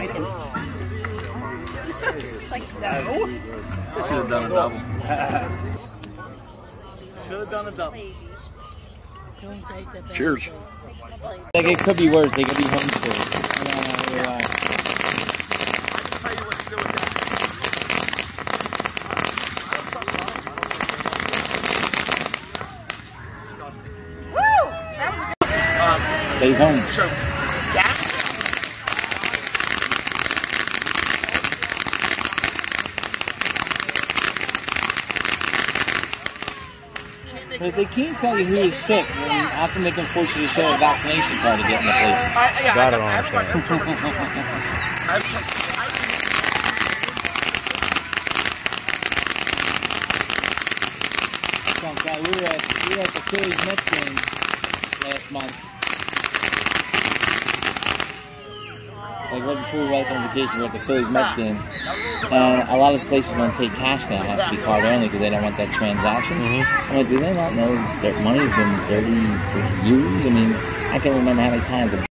American. Like, no. They should have done a double. Should have done a double. Cheers. Like it could be worse. They could be homeschooled. Stay home. So, But if they can't tell you who is sick, then how come they can force you to show a vaccination card to get in the place? That I don't understand. We were at the Phillies Mets game last month. Like right before we went on vacation, we were at the Phillies Mets game. And a lot of places don't take cash now. It has to be card only because they don't want that transaction. I'm like, do they not know their money's been dirty for years? I mean, I can't remember how many times